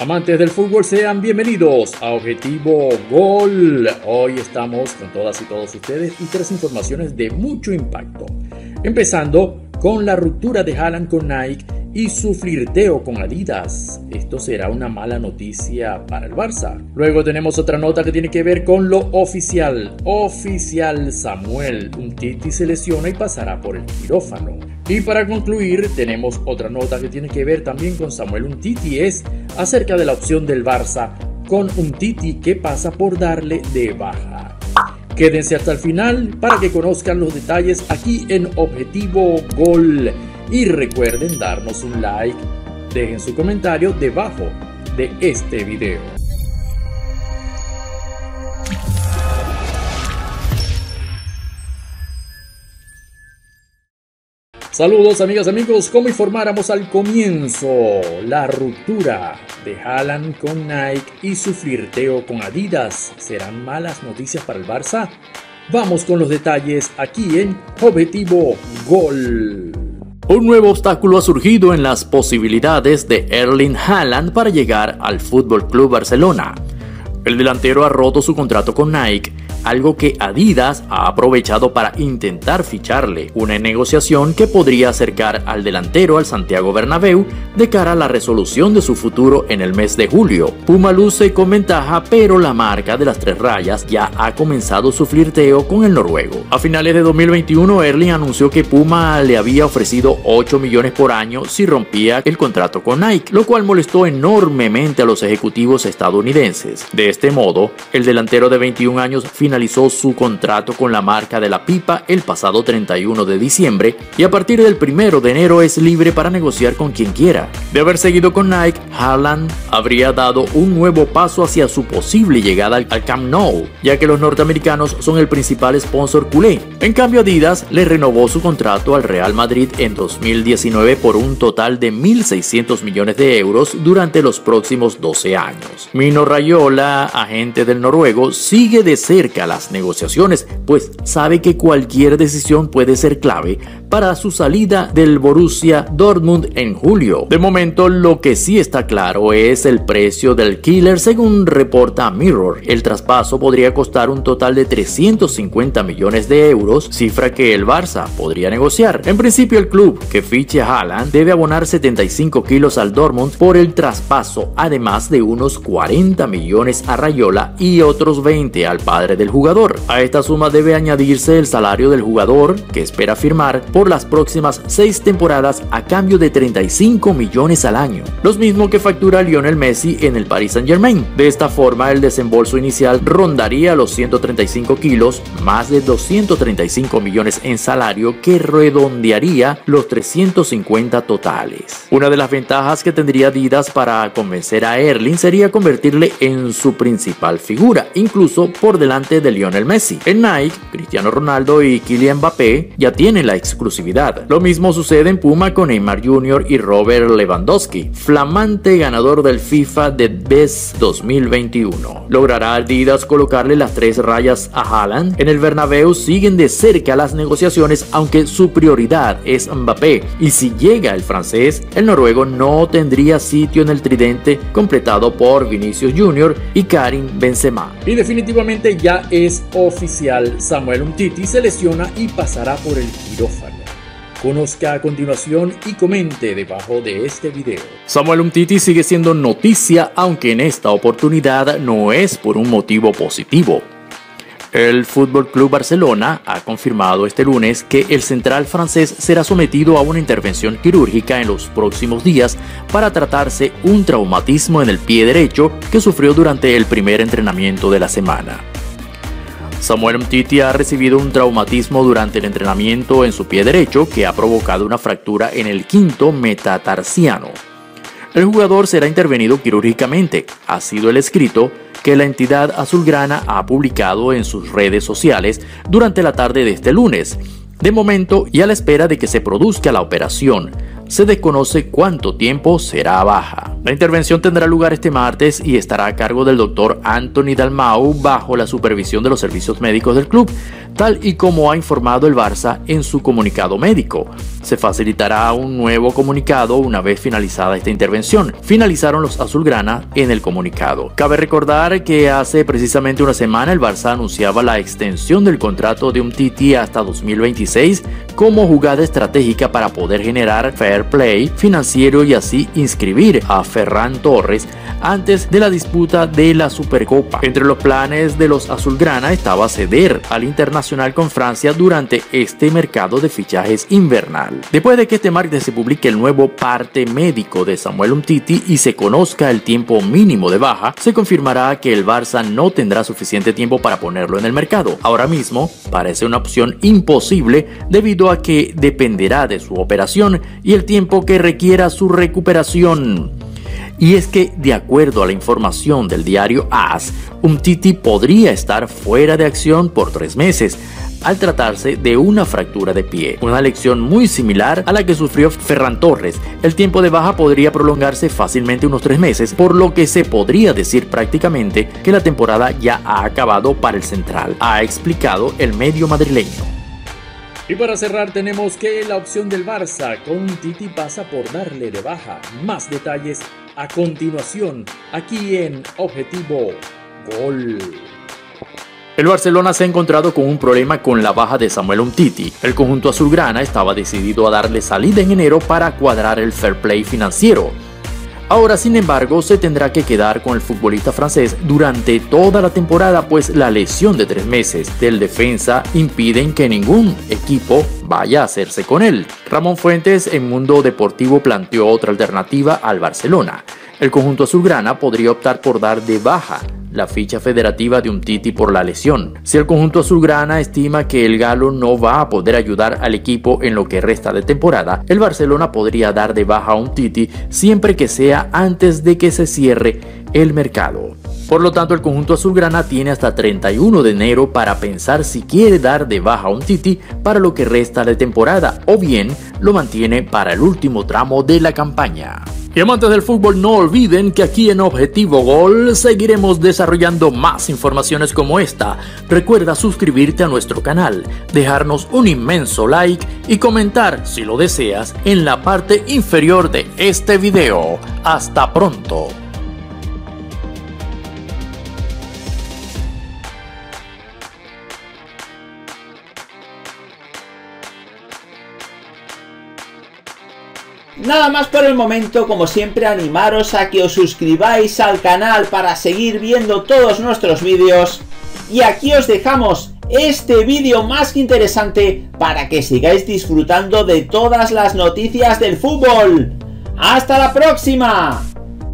Amantes del fútbol, sean bienvenidos a Objetivo Gol. Hoy estamos con todas y todos ustedes y tres informaciones de mucho impacto. Empezando con la ruptura de Haaland con Nike y su flirteo con Adidas. Esto será una mala noticia para el Barça. Luego tenemos otra nota que tiene que ver con lo oficial. Samuel Umtiti se lesiona y pasará por el quirófano. Y para concluir tenemos otra nota que tiene que ver también con Samuel Umtiti. Es acerca de la opción del Barça con Umtiti que pasa por darle de baja. Quédense hasta el final para que conozcan los detalles aquí en Objetivo Gol. Y recuerden darnos un like, dejen su comentario debajo de este video. Saludos amigas, amigos, como informáramos al comienzo, la ruptura de Haaland con Nike y su flirteo con Adidas, ¿serán malas noticias para el Barça? Vamos con los detalles aquí en Objetivo Gol. Un nuevo obstáculo ha surgido en las posibilidades de Erling Haaland para llegar al FC Barcelona. El delantero ha roto su contrato con Nike, algo que Adidas ha aprovechado para intentar ficharle, una negociación que podría acercar al delantero al Santiago Bernabéu de cara a la resolución de su futuro en el mes de julio. Puma luce con ventaja, pero la marca de las tres rayas ya ha comenzado su flirteo con el noruego. A finales de 2021, Erling anunció que Puma le había ofrecido 8 millones por año si rompía el contrato con Nike, lo cual molestó enormemente a los ejecutivos estadounidenses. De este modo, el delantero de 21 años finalizó su contrato con la marca de la pipa el pasado 31 de diciembre y a partir del 1 de enero es libre para negociar con quien quiera. De haber seguido con Nike, Haaland habría dado un nuevo paso hacia su posible llegada al Camp Nou, ya que los norteamericanos son el principal sponsor culé. En cambio, Adidas le renovó su contrato al Real Madrid en 2019 por un total de 1.600 millones de euros durante los próximos 12 años. Mino Raiola, agente del noruego, sigue de cerca las negociaciones, pues sabe que cualquier decisión puede ser clave para su salida del Borussia Dortmund en julio. De momento, lo que sí está claro es el precio del killer, según reporta Mirror. El traspaso podría costar un total de 350 millones de euros, cifra que el Barça podría negociar. En principio, el club que fiche a Haaland debe abonar 75 kilos al Dortmund por el traspaso, además de unos 40 millones a Raiola y otros 20 al padre del jugador. A esta suma debe añadirse el salario del jugador, que espera firmar por las próximas 6 temporadas a cambio de 35 millones al año, los mismos que factura Lionel Messi en el Paris Saint-Germain. De esta forma, el desembolso inicial rondaría los 135 kilos, más de 235 millones en salario, que redondearía los 350 totales. Una de las ventajas que tendría Adidas para convencer a Erling sería convertirle en su principal figura, incluso por delante de Lionel Messi. En Nike, Cristiano Ronaldo y Kylian Mbappé ya tienen la exclusividad. Lo mismo sucede en Puma con Neymar Jr. y Robert Lewandowski, flamante ganador del FIFA The Best 2021. ¿Logrará Adidas colocarle las tres rayas a Haaland? En el Bernabéu siguen de cerca las negociaciones, aunque su prioridad es Mbappé, y si llega el francés, el noruego no tendría sitio en el tridente completado por Vinicius Jr. y Karim Benzema. Y definitivamente ya es oficial, Samuel Umtiti se lesiona y pasará por el quirófano. Conozca a continuación y comente debajo de este video. Samuel Umtiti sigue siendo noticia, aunque en esta oportunidad no es por un motivo positivo. El FC Barcelona ha confirmado este lunes que el central francés será sometido a una intervención quirúrgica en los próximos días para tratarse un traumatismo en el pie derecho que sufrió durante el primer entrenamiento de la semana. Samuel Umtiti ha recibido un traumatismo durante el entrenamiento en su pie derecho que ha provocado una fractura en el quinto metatarsiano. El jugador será intervenido quirúrgicamente, ha sido el escrito que la entidad azulgrana ha publicado en sus redes sociales durante la tarde de este lunes. De momento, y a la espera de que se produzca la operación, se desconoce cuánto tiempo será baja. La intervención tendrá lugar este martes y estará a cargo del doctor Anthony Dalmau bajo la supervisión de los servicios médicos del club. tal y como ha informado el Barça en su comunicado médico. Se facilitará un nuevo comunicado una vez finalizada esta intervención, finalizaron los azulgrana en el comunicado. Cabe recordar que hace precisamente una semana el Barça anunciaba la extensión del contrato de Umtiti hasta 2026 como jugada estratégica para poder generar fair play financiero y así inscribir a Ferran Torres antes de la disputa de la Supercopa. Entre los planes de los azulgrana estaba ceder al Internacional con Francia durante este mercado de fichajes invernal. Después de que este martes se publique el nuevo parte médico de Samuel Umtiti y se conozca el tiempo mínimo de baja, se confirmará que el Barça no tendrá suficiente tiempo para ponerlo en el mercado. Ahora mismo parece una opción imposible debido a que dependerá de su operación y el tiempo que requiera su recuperación. Y es que, de acuerdo a la información del diario AS, Umtiti podría estar fuera de acción por 3 meses, al tratarse de una fractura de pie, una lesión muy similar a la que sufrió Ferran Torres. El tiempo de baja podría prolongarse fácilmente unos 3 meses, por lo que se podría decir prácticamente que la temporada ya ha acabado para el central, ha explicado el medio madrileño. Y para cerrar tenemos que la opción del Barça con Umtiti pasa por darle de baja. Más detalles a continuación, aquí en Objetivo Gol. El Barcelona se ha encontrado con un problema con la baja de Samuel Umtiti. El conjunto azulgrana estaba decidido a darle salida en enero para cuadrar el fair play financiero. Ahora, sin embargo, se tendrá que quedar con el futbolista francés durante toda la temporada, pues la lesión de 3 meses del defensa impiden que ningún equipo vaya a hacerse con él. Ramón Fuentes en Mundo Deportivo planteó otra alternativa al Barcelona. El conjunto azulgrana podría optar por dar de baja la ficha federativa de Umtiti por la lesión. Si el conjunto azulgrana estima que el galo no va a poder ayudar al equipo en lo que resta de temporada, el Barcelona podría dar de baja a Umtiti siempre que sea antes de que se cierre el mercado. Por lo tanto, el conjunto azulgrana tiene hasta 31 de enero para pensar si quiere dar de baja a Umtiti para lo que resta de temporada o bien lo mantiene para el último tramo de la campaña. Y amantes del fútbol, no olviden que aquí en Objetivo Gol seguiremos desarrollando más informaciones como esta. Recuerda suscribirte a nuestro canal, dejarnos un inmenso like y comentar si lo deseas en la parte inferior de este video. ¡Hasta pronto! Nada más por el momento, como siempre animaros a que os suscribáis al canal para seguir viendo todos nuestros vídeos. Y aquí os dejamos este vídeo más que interesante para que sigáis disfrutando de todas las noticias del fútbol. ¡Hasta la próxima!